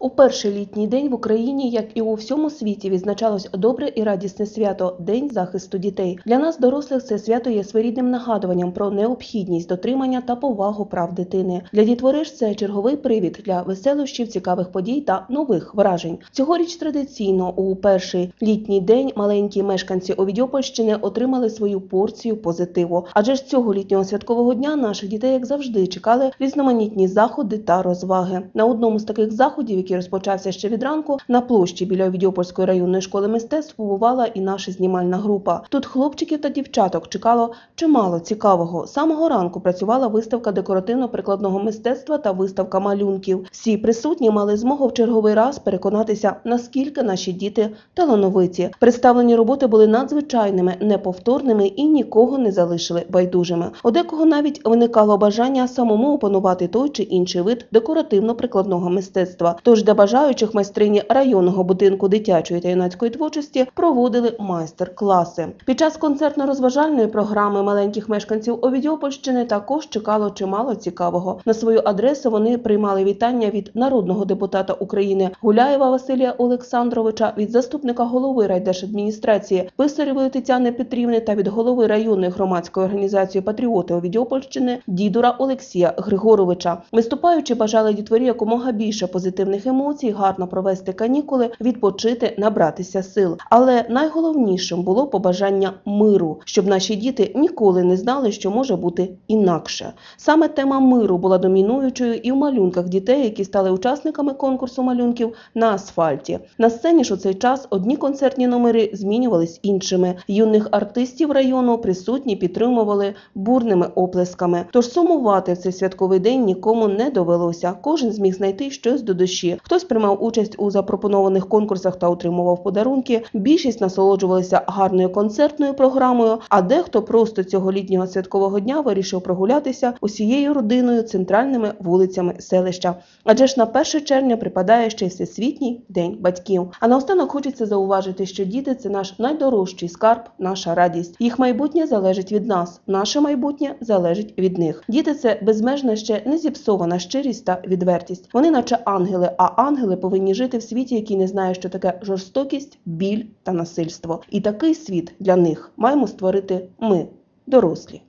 У перший літній день в Україні, як і у всьому світі, відзначалось добре і радісне свято – День захисту дітей. Для нас, дорослих, це свято є своєрідним нагадуванням про необхідність дотримання та повагу прав дитини. Для дітвори ж це черговий привід для веселощів, цікавих подій та нових вражень. Цьогоріч традиційно у перший літній день маленькі мешканці Овідіопольщини отримали свою порцію позитиву. Адже ж цього літнього святкового дня наших дітей, як завжди, чекали різноманітні заходи та розваги. На одному з таких заходів, який розпочався ще від ранку, на площі біля Овідіопольської районної школи мистецтв побувала і наша знімальна група. Тут хлопчиків та дівчаток чекало чимало цікавого. З самого ранку працювала виставка декоративно-прикладного мистецтва та виставка малюнків. Всі присутні мали змогу в черговий раз переконатися, наскільки наші діти талановиті. Представлені роботи були надзвичайними, неповторними і нікого не залишили байдужими. У декого навіть виникало бажання самому опанувати той чи інший вид декоративно-прикладного мистецтва. Тож для бажаючих майстрині районного будинку дитячої та юнацької творчості проводили майстер-класи. Під час концертно-розважальної програми маленьких мешканців Овідіопольщини також чекало чимало цікавого. На свою адресу вони приймали вітання від народного депутата України Гуляєва Василія Олександровича, від заступника голови райдержадміністрації Писарєвої Тетяни Петрівни та від голови районної громадської організації «Патріоти Овідіопольщини» Дідура Олексія Григоровича. Виступаючи, бажали дітворі якомога більше позитивних емоцій, гарно провести канікули, відпочити, набратися сил. Але найголовнішим було побажання миру, щоб наші діти ніколи не знали, що може бути інакше. Саме тема миру була домінуючою і в малюнках дітей, які стали учасниками конкурсу малюнків на асфальті. На сцені ж у цей час одні концертні номери змінювались іншими. Юних артистів району присутні підтримували бурними оплесками. Тож сумувати в цей святковий день нікому не довелося. Кожен зміг знайти щось до душі. Хтось приймав участь у запропонованих конкурсах та отримував подарунки. Більшість насолоджувалися гарною концертною програмою, а дехто просто цього літнього святкового дня вирішив прогулятися усією родиною центральними вулицями селища. Адже ж на 1 червня припадає ще й Всесвітній день батьків. А наостанок хочеться зауважити, що діти – це наш найдорожчий скарб, наша радість. Їх майбутнє залежить від нас, наше майбутнє залежить від них. Діти – це безмежна, ще не зіпсована щирість та відвертість. Вони наче ангели, а ангели повинні жити в світі, який не знає, що таке жорстокість, біль та насильство. І такий світ для них маємо створити ми, дорослі.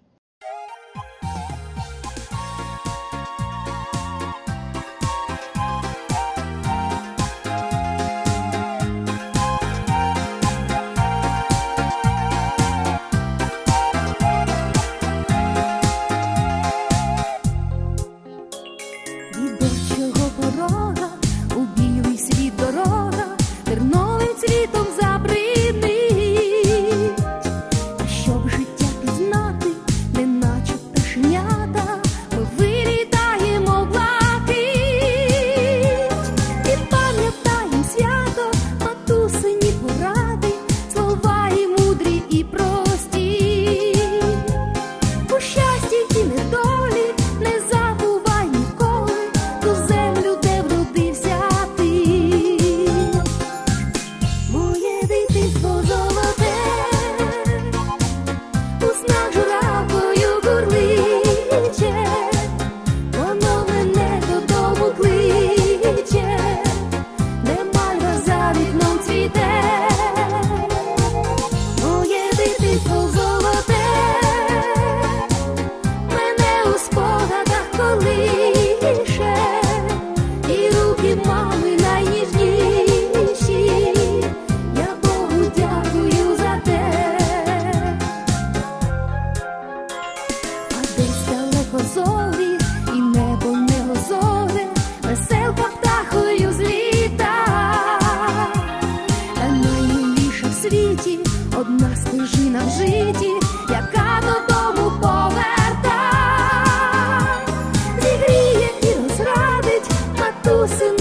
Одна стежина в житті, яка додому поверта, зігріє і розрадить матусину